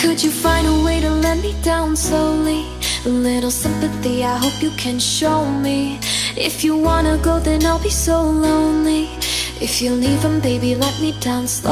Could you find a way to let me down slowly? A little sympathy, I hope you can show me. If you wanna go, then I'll be so lonely. If you're leaving, baby, let me down slowly.